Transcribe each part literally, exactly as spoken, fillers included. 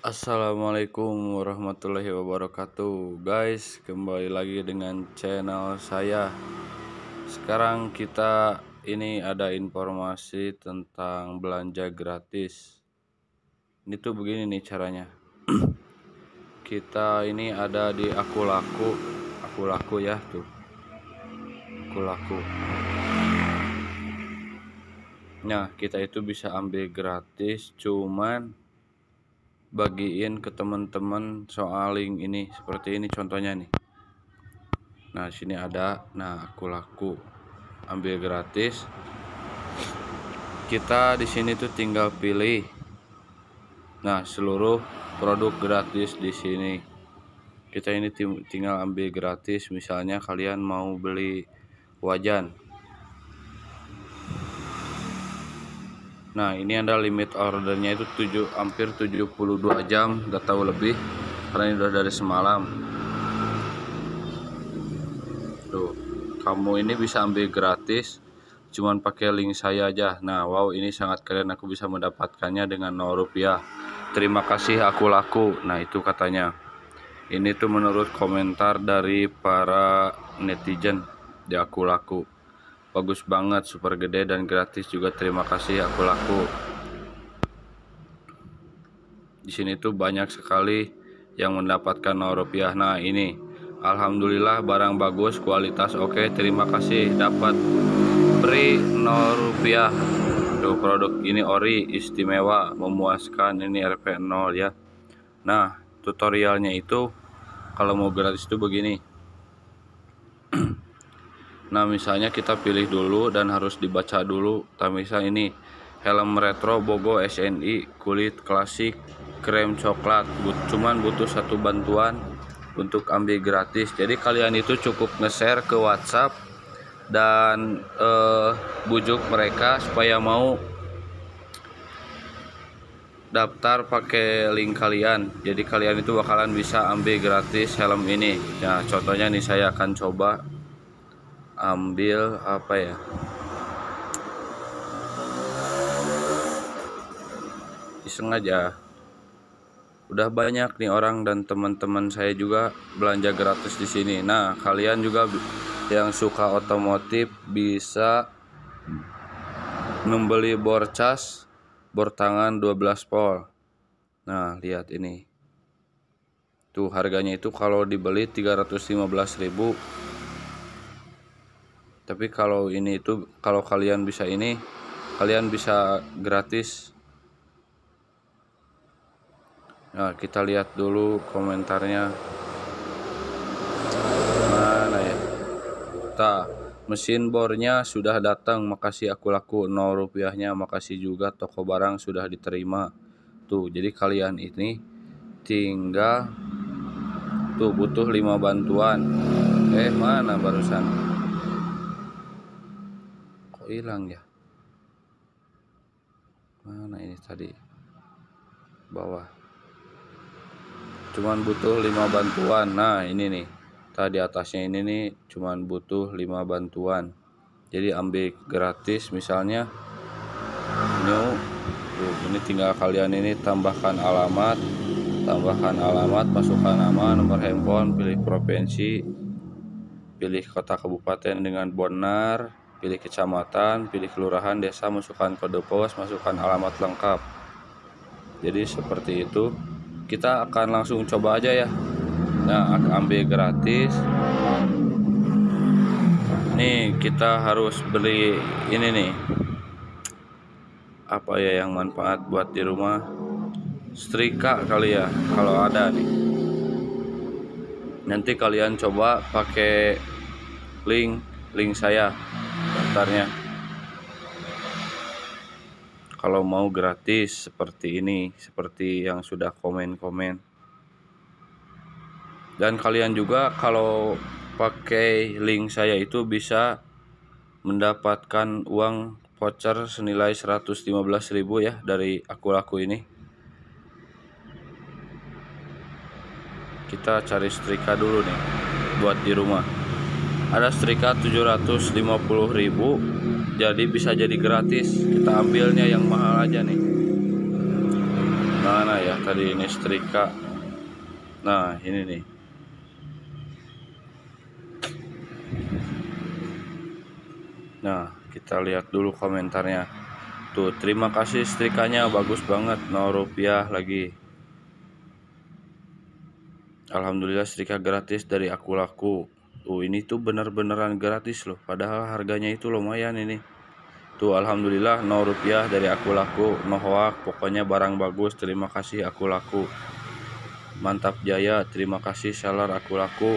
Assalamualaikum warahmatullahi wabarakatuh, guys. Kembali lagi dengan channel saya. Sekarang kita ini ada informasi tentang belanja gratis. Ini tuh begini nih caranya. Kita ini ada di Aku Laku, Aku Laku ya tuh, Aku Laku. Nah, kita itu bisa ambil gratis, cuman bagiin ke teman-teman soal link ini seperti ini contohnya nih. Nah, sini ada, nah Aku Laku, ambil gratis. Kita di sini tuh tinggal pilih. Nah, seluruh produk gratis di sini. Kita ini tinggal ambil gratis. Misalnya kalian mau beli wajan. Nah, ini ada limit ordernya itu tujuh hampir tujuh puluh dua jam, udah tahu lebih karena ini udah dari semalam. Tuh, kamu ini bisa ambil gratis cuman pakai link saya aja. Nah, wow, ini sangat keren, aku bisa mendapatkannya dengan nol rupiah. Terima kasih Aku Laku. Nah, itu katanya. Ini tuh menurut komentar dari para netizen di Aku Laku. Bagus banget, super gede dan gratis juga. Terima kasih Aku Laku. Di sini tuh banyak sekali yang mendapatkan nol rupiah. Nah, ini alhamdulillah barang bagus, kualitas oke. Terima kasih dapat beri nol rupiah. Tuh, produk ini ori, istimewa, memuaskan. Ini R P nol ya. Nah, tutorialnya itu kalau mau gratis itu begini. Nah, misalnya kita pilih dulu dan harus dibaca dulu. Nah, misal ini helm retro Bogo S N I kulit klasik krem coklat. Cuman butuh satu bantuan untuk ambil gratis. Jadi kalian itu cukup nge-share ke WhatsApp dan eh, bujuk mereka supaya mau daftar pakai link kalian. Jadi kalian itu bakalan bisa ambil gratis helm ini. Nah, contohnya nih saya akan coba ambil apa ya, iseng aja. Udah banyak nih orang dan teman-teman saya juga belanja gratis di sini. Nah, kalian juga yang suka otomotif bisa membeli bor cas, bor tangan dua belas volt. Nah, lihat ini tuh, harganya itu kalau dibeli tiga ratus lima belas ribu. Tapi kalau ini itu kalau kalian bisa ini, kalian bisa gratis. Nah, kita lihat dulu komentarnya. Mana ya? Tah, mesin bornya sudah datang, makasih Aku Laku. Nol rupiahnya, makasih juga. Toko barang sudah diterima. Tuh, jadi kalian ini tinggal tuh butuh lima bantuan. Eh, mana barusan? Kok hilang ya? Mana ini tadi? Bawah. Cuman butuh lima bantuan. Nah, ini nih. Tadi atasnya ini nih cuman butuh lima bantuan. Jadi ambil gratis misalnya new. Tuh, ini tinggal kalian ini tambahkan alamat, tambahkan alamat, masukkan nama, nomor handphone, pilih provinsi, pilih kota kabupaten dengan benar, pilih kecamatan, pilih kelurahan, desa, masukkan kode pos, masukkan alamat lengkap. Jadi seperti itu. Kita akan langsung coba aja ya. Nah, ambil gratis. Nih, kita harus beli ini nih. Apa ya yang manfaat buat di rumah? Setrika kali ya, kalau ada nih. Nanti kalian coba pakai link link saya daftarnya. Kalau mau gratis seperti ini, seperti yang sudah komen-komen. Dan kalian juga kalau pakai link saya itu bisa mendapatkan uang voucher senilai seratus lima belas ribu ya dari Aku Laku ini. Kita cari setrika dulu nih buat di rumah. Ada setrika tujuh ratus lima puluh ribu, jadi bisa jadi gratis. Kita ambilnya yang mahal aja nih. Mana ya? ya tadi ini setrika. Nah ini nih, nah kita lihat dulu komentarnya tuh. Terima kasih setrikanya, bagus banget, nol rupiah lagi. Alhamdulillah setrika gratis dari Aku Laku. Tuh ini tuh bener-beneran gratis loh, padahal harganya itu lumayan ini. Tuh alhamdulillah nol rupiah dari Aku Laku, no hoak, pokoknya barang bagus. Terima kasih Aku Laku. Mantap jaya, terima kasih seller Aku Laku.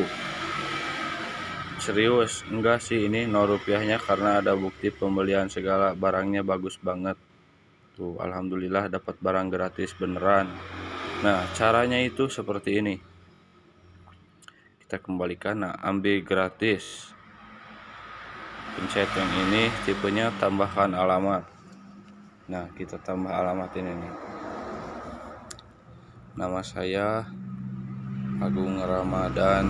Serius enggak sih, ini nol rupiahnya karena ada bukti pembelian segala, barangnya bagus banget. Tuh alhamdulillah dapat barang gratis beneran. Nah caranya itu seperti ini, kita kembalikan. Nah ambil gratis, pencet yang ini, tipenya tambahkan alamat. Nah kita tambah alamat ini nih, nama saya Agung Ramadan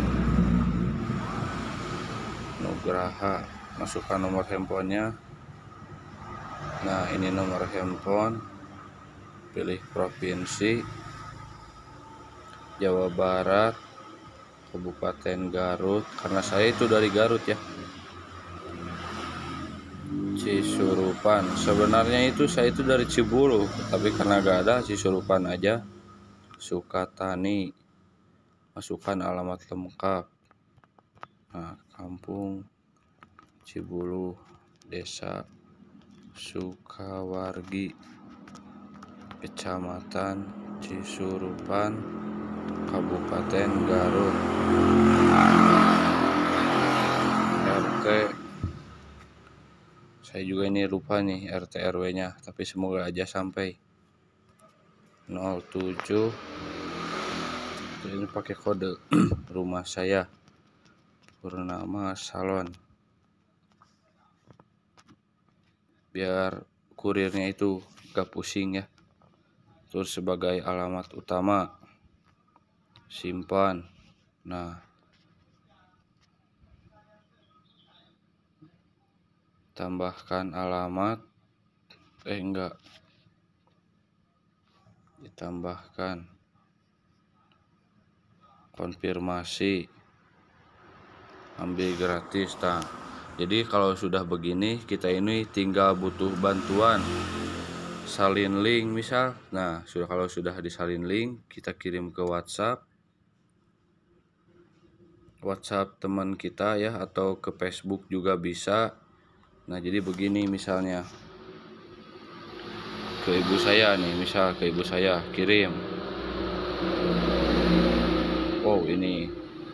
Nugraha, masukkan nomor handphonenya. Nah ini nomor handphone, pilih provinsi Jawa Barat, Kabupaten Garut, karena saya itu dari Garut ya. Cisurupan, sebenarnya itu saya itu dari Cibulu, tapi karena gak ada Cisurupan aja. Sukatani, masukkan alamat lengkap. Nah kampung Cibulu, desa Sukawargi, kecamatan Cisurupan, Kabupaten Garut. R T, saya juga ini lupa nih R T R W nya, tapi semoga aja sampai. Nol tujuh, ini pakai kode. Rumah saya Purnama Salon, biar kurirnya itu gak pusing ya. Terus sebagai alamat utama, simpan. Nah tambahkan alamat, eh enggak, ditambahkan konfirmasi, ambil gratis. Nah jadi kalau sudah begini, kita ini tinggal butuh bantuan salin link misal. Nah sudah, kalau sudah disalin link, kita kirim ke WhatsApp WhatsApp teman kita ya, atau ke Facebook juga bisa. Nah jadi begini, misalnya ke ibu saya nih, misal ke ibu saya kirim. Oh ini,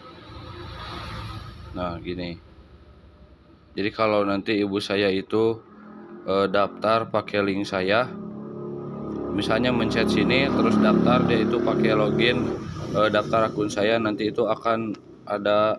nah gini. Jadi kalau nanti ibu saya itu e, daftar pakai link saya, misalnya mencet sini terus daftar, dia itu pakai login e, daftar akun saya, nanti itu akan ada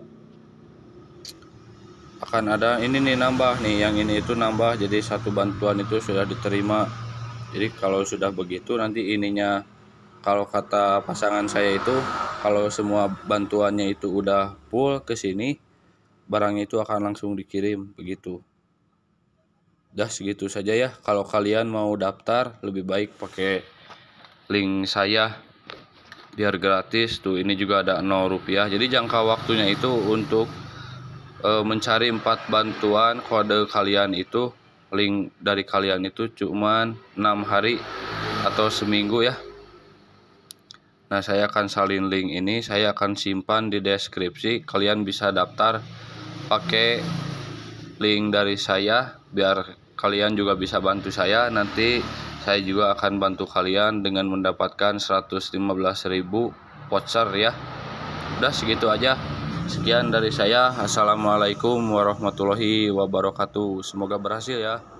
akan ada ini nih, nambah nih, yang ini itu nambah, jadi satu bantuan itu sudah diterima. Jadi kalau sudah begitu, nanti ininya, kalau kata pasangan saya itu, kalau semua bantuannya itu udah full ke sini, barangnya itu akan langsung dikirim begitu. Udah segitu saja ya. Kalau kalian mau daftar, lebih baik pakai link saya biar gratis. Tuh ini juga ada nol rupiah. Jadi jangka waktunya itu untuk e, mencari empat bantuan kode kalian itu, link dari kalian itu cuman enam hari atau seminggu ya. Nah saya akan salin link ini, saya akan simpan di deskripsi. Kalian bisa daftar pakai link dari saya biar kalian juga bisa bantu saya. Nanti saya juga akan bantu kalian dengan mendapatkan seratus lima belas ribu voucher ya. Udah segitu aja. Sekian dari saya. Assalamualaikum warahmatullahi wabarakatuh. Semoga berhasil ya.